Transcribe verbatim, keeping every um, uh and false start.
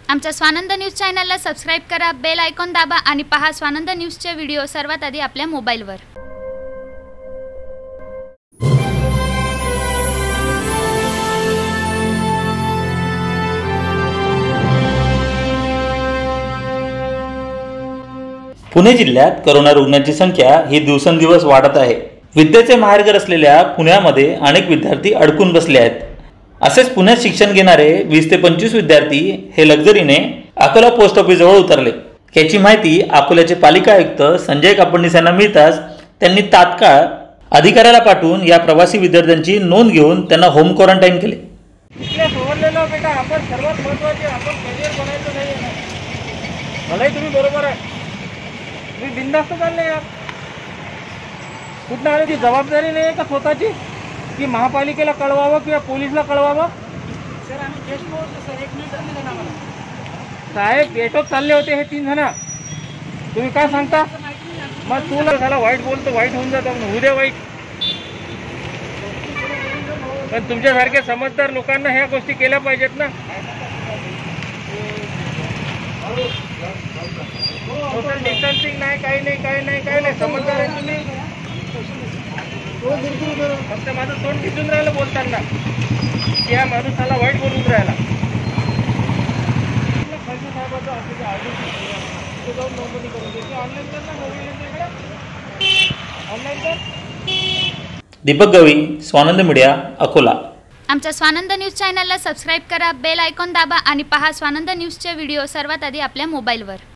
आमच्या स्वानंद न्यूज चॅनलला सबस्क्राइब करा, बेल आयकॉन दाबा आणि पहा स्वानंद न्यूजचे व्हिडिओ सर्वात आधी आपल्या मोबाईलवर। पुणे जिल्ह्यात कोरोना रुग्णांची संख्या ही दिवसेंदिवस वाढत आहे। विद्येचे माहेरघर असलेल्या पुण्यामध्ये अनेक विद्यार्थी अडकून बसले आहेत। असेच पुण्यात शिक्षण घेणारे वीस ते पंचवीस विद्यार्थी हे लक्झरीने अकोला पोस्ट ऑफिस जवळ उतरले। याची माहिती अकोल्याचे पालिका आयुक्त संजय कापडणीस यांना मिळताच त्यांनी तात्काळ अधिकाऱ्याला पाठवून या प्रवासी विद्यार्थ्यांची नोंद घेऊन त्यांना होम क्वारंटाईन केले। इथले सोडलेलो बेटा आपण सर्वात महत्त्वाचे आपण करियर बनायचं नाही आहे ना। भले तुम्ही बरोबर आहे, तुम्ही बिनधास्त चालले यार। कुठं आली ती जबाबदारी नाही आहे का स्वतःची की महापालिकेला कळवावं किंवा पोलिसला कळवावं? सर आम्ही गेस्ट होतो सर, एक मिनिट चालले ना मला साहेब येटोच चालले होते हे तीन जण, तुम्ही काय सांगता? मग तुला झाला वाईट बोलतो, वाईट होऊन जातं, उद्या वाईट। पण तुमच्यासारख्या समजदार लोकांना ह्या गोष्टी केल्या पाहिजेत ना। सोशल डिस्टन्सिंग नाही, काही नाही, काही नाही, काही नाही, समजदार आहे तुम्ही। फक्त माझं तोंड दिसून राहिलं बोलताना की ह्या माणूसाला वाईट बोलून राहिला। खासदार साहेबांचं ऑफिस आहे, जाऊन नोंदणी करून द्यायची ऑनलाईन कर ना, मोबाईल ऑनलाईन कर। दीपक गवळी, स्वानंद मीडिया, अकोला। आमच्या स्वानंद न्यूज चॅनलला सबस्क्राइब करा, बेल आयकॉन दाबा आणि पहा स्वानंद न्यूजचे व्हिडिओ सर्वात आधी आपल्या मोबाईलवर।